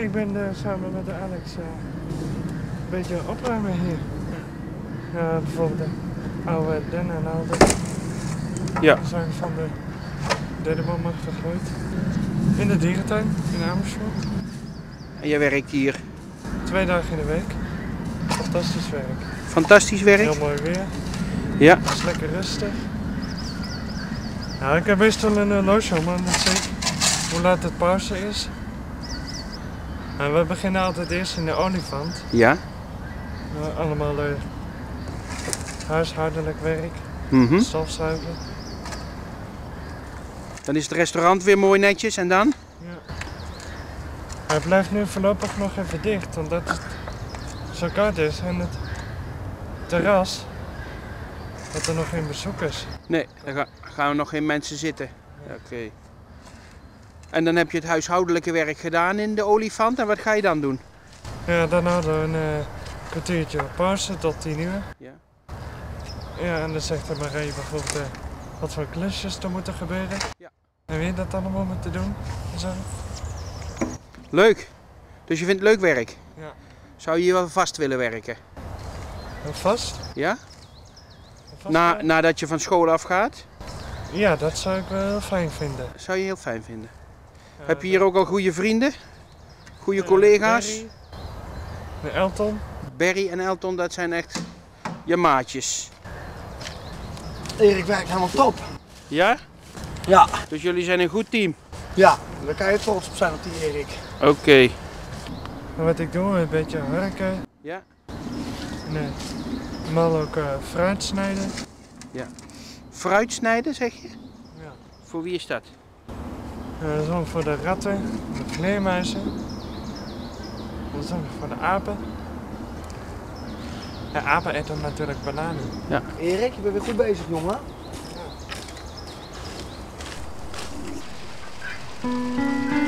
ik ben samen met Alex een beetje opruimen hier. Bijvoorbeeld de oude dennen en al dat. Ja. We zijn van de derde boom gegooid. In de dierentuin in Amersfoort. En jij werkt hier? 2 dagen in de week. Fantastisch werk. Fantastisch werk? Heel mooi weer. Ja. Het is lekker rustig. Ja, ik heb meestal een horloge om, dan zie ik hoe laat het pauze is. En we beginnen altijd eerst in de olifant. Ja. Allemaal huishoudelijk werk, stofzuigen. Dan is het restaurant weer mooi netjes en dan? Ja. Hij blijft nu voorlopig nog even dicht, omdat het zo koud is en het terras, dat er nog geen bezoekers. Nee, daar gaan nog geen mensen zitten. Ja. Oké. En dan heb je het huishoudelijke werk gedaan in de olifant en wat ga je dan doen? Ja, dan houden we een kwartiertje op pauze tot 10 uur. Ja. Ja, en dan zegt de Marie bijvoorbeeld wat voor klusjes er moeten gebeuren. Ja. En wie dat allemaal moeten doen en zo. Leuk. Dus je vindt het leuk werk? Ja. Zou je hier wel vast willen werken? En vast? Ja? Vast Nadat je van school afgaat? Ja, dat zou ik wel heel fijn vinden. Zou je heel fijn vinden. Heb je hier ook al goede vrienden? Goede collega's? Barry, Elton. Barry en Elton, dat zijn echt je maatjes. Erik werkt helemaal top. Ja? Ja. Dus jullie zijn een goed team? Ja, daar kan je trots op zijn op die Erik. Oké. En wat ik doe, een beetje harken. Ja? Nee. Normaal ook fruit snijden. Ja. Fruit snijden, zeg je? Ja. Voor wie is dat? Zo voor de ratten, de vleermuizen. En zo voor de apen. Ja, apen eten natuurlijk bananen. Ja. Erik, je bent weer goed bezig, jongen. Ja.